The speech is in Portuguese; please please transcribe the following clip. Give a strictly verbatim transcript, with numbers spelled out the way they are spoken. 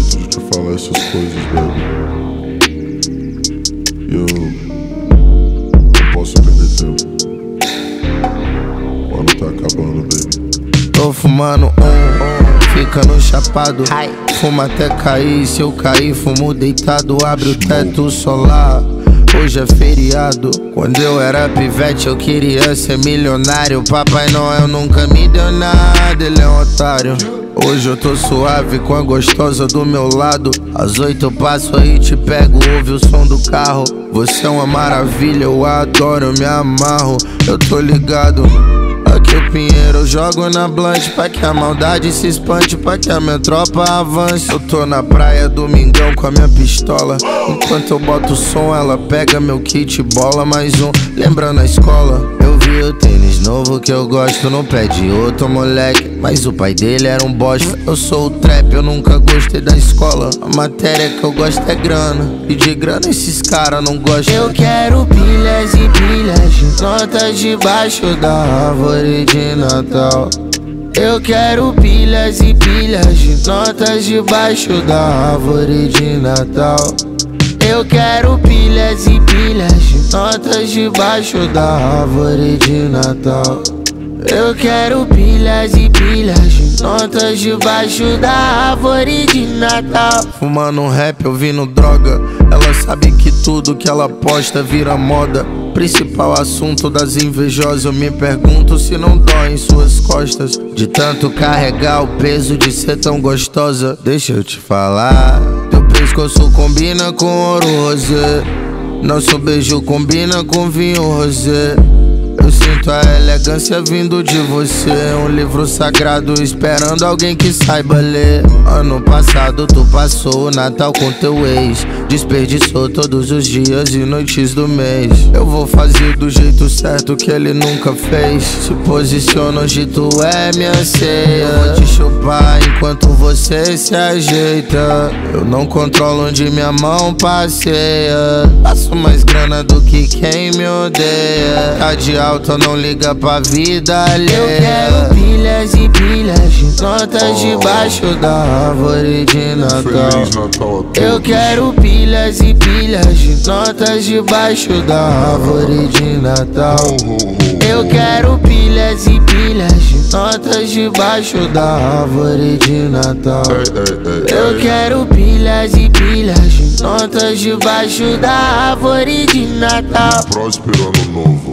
jeito de te falar essas coisas, baby. E eu não posso perder tempo. O ano tá acabando, baby. Tô fumando um, ficando chapado. Fuma até cair, se eu cair, fumo deitado. Abre o teto solar, hoje é feriado. Quando eu era pivete eu queria ser milionário. Papai Noel nunca me deu nada, ele é um otário. Hoje eu tô suave com a gostosa do meu lado. Às oito eu passo aí, te pego, ouve o som do carro. Você é uma maravilha, eu adoro, eu me amarro. Eu tô ligado, aqui o Pinheiro eu jogo na blunt, pra que a maldade se espante, pra que a minha tropa avance. Eu tô na praia domingão com a minha pistola. Enquanto eu boto o som, ela pega meu kit, bola mais um. Lembrando a escola, eu vi o tênis novo que eu gosto no pé de outro moleque, mas o pai dele era um bosta. Eu sou o trap, eu nunca gostei da escola. A matéria que eu gosto é grana, e de grana esses caras não gostam. Eu quero pilhas e pilhas de notas debaixo da árvore de Natal. Eu quero pilhas e pilhas de notas debaixo da árvore de Natal. Eu quero pilhas e pilhas de notas debaixo da árvore de Natal. Eu quero pilhas e pilhas de notas debaixo da árvore de Natal. Fumando um rap, ouvindo droga. Ela sabe que tudo que ela posta vira moda. Principal assunto das invejosas, eu me pergunto se não dói em suas costas de tanto carregar o peso de ser tão gostosa. Deixa eu te falar, teu pescoço combina com ouro rosé, nosso beijo combina com vinho rosé. Eu sinto a elegância vindo de você, um livro sagrado esperando alguém que saiba ler. Ano passado tu passou o Natal com teu ex, desperdiçou todos os dias e noites do mês. Eu vou fazer do jeito certo que ele nunca fez. Se posiciona hoje, tu é minha ceia. Eu vou te chupar enquanto você se ajeita. Eu não controlo onde minha mão passeia. Faço mais grana do que quem me odeia. Tá de alta, não liga pra vida alheia. Eu quero pilhas e pilhas de notas debaixo da árvore de Natal. Feliz Natal a todos. Eu quero pilhas e pilhas de notas debaixo da árvore de Natal. Eu quero pilhas e pilhas de notas debaixo da árvore de Natal. Eu quero pilhas e pilhas de notas debaixo da árvore de Natal. Próspero ano novo.